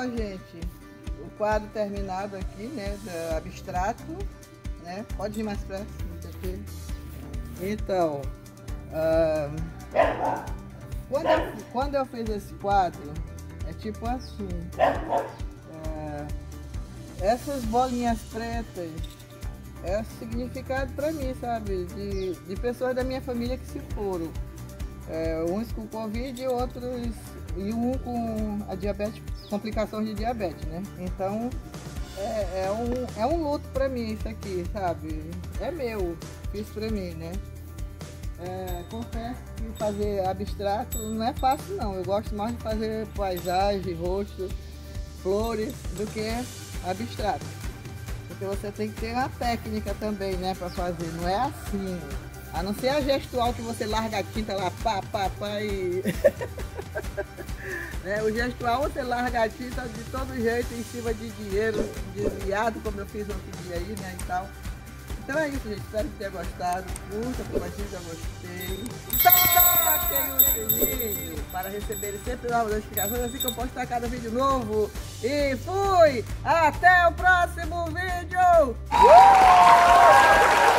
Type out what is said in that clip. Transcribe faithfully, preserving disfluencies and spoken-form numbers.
Ó, gente, o quadro terminado aqui, né, do abstrato, né? Pode ir mais pra cima aqui. Então, ah, quando, eu, quando eu fiz esse quadro, é tipo assim, ah, essas bolinhas pretas é significado para mim, sabe? De, de pessoas da minha família que se foram. É, uns com Covid e outros, e um com a diabetes, complicações de diabetes, né? Então, é, é, um, é um luto para mim isso aqui, sabe? É meu, fiz para mim, né? É, confesso que fazer abstrato não é fácil não. Eu gosto mais de fazer paisagem, rosto, flores, do que abstrato. Porque você tem que ter uma técnica também, né, para fazer. Não é assim. A não ser a gestual que você larga a tinta lá, pá, pá, pá e... é, o gestual você larga a tinta de todo jeito em cima de dinheiro desviado, como eu fiz outro dia aí, né, e tal. Então é isso, gente. Espero que tenha gostado. Curta, compartilhe, já gostei. Toca aquele sininho para receber sempre novas notificações assim que eu postar cada vídeo novo. E fui! Até o próximo vídeo! Uh!